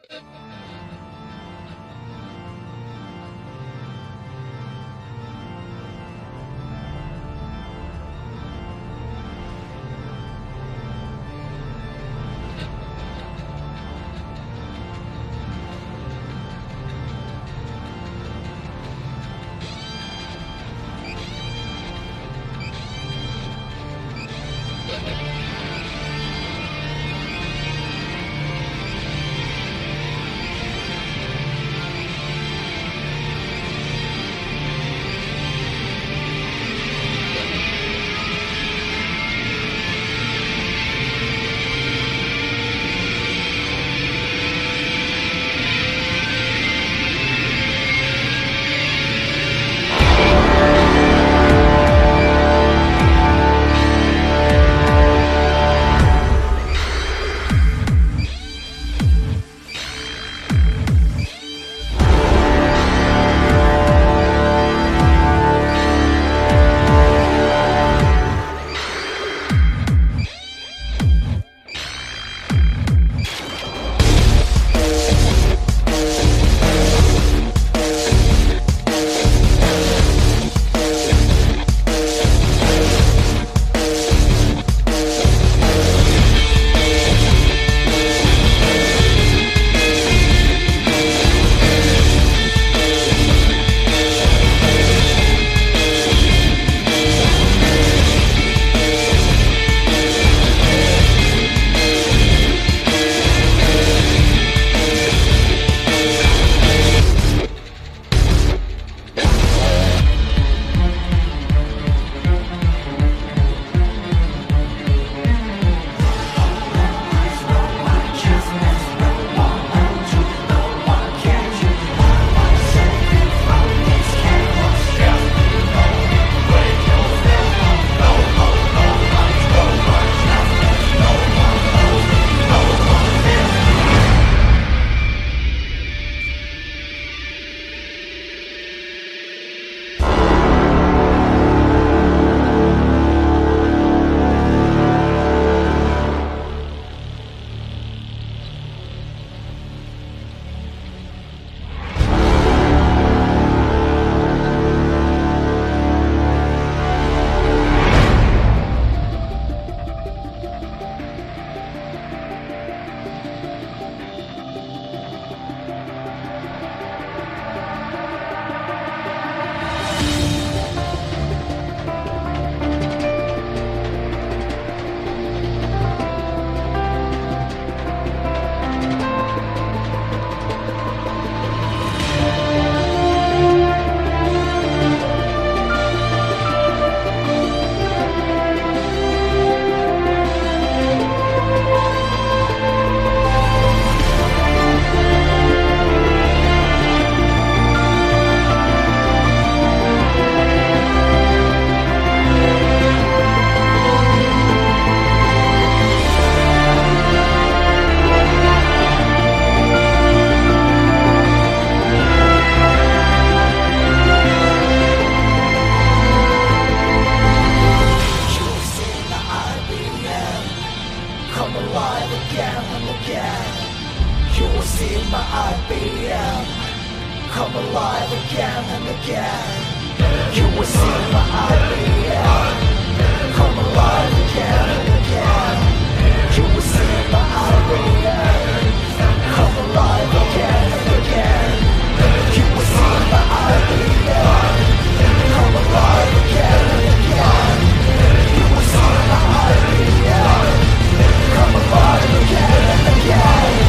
come alive again and again. You will see my idea come alive again and again. You will see my idea come alive again and again. You will see my idea come alive again and again. You will see my idea come alive again and again.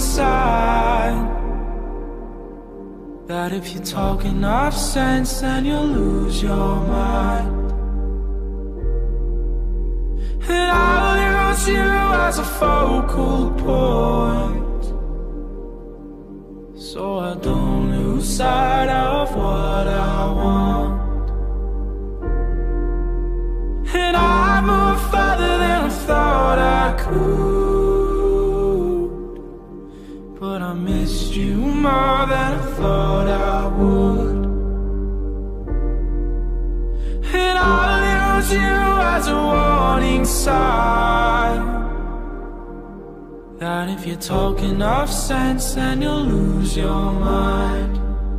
sign that if you talk enough sense, then you'll lose your mind. And I'll use you as a focal point, so I don't lose sight of what I want. And I moved farther than I thought I could, but I missed you more than I thought I would. And I'll use you as a warning sign that if you talk enough sense, then you'll lose your mind.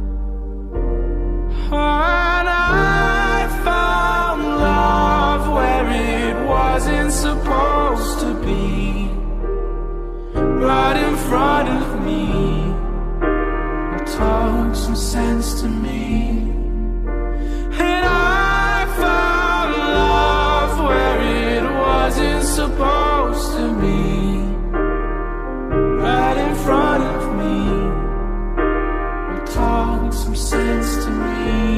And I found love where it wasn't supposed to be, right in front of me. Talk some sense to me. And I found love where it wasn't supposed to be, right in front of me. Talk some sense to me.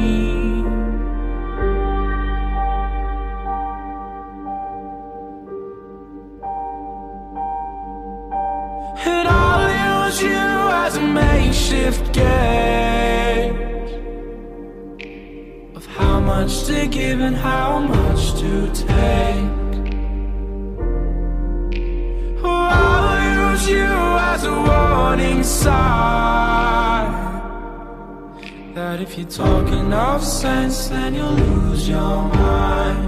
And I'll use you as a makeshift gauge of how much to give and how much to take. Or I'll use you as a warning sign that if you talk enough sense, then you'll lose your mind.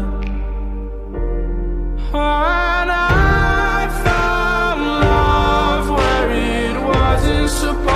And I found love where it wasn't supposed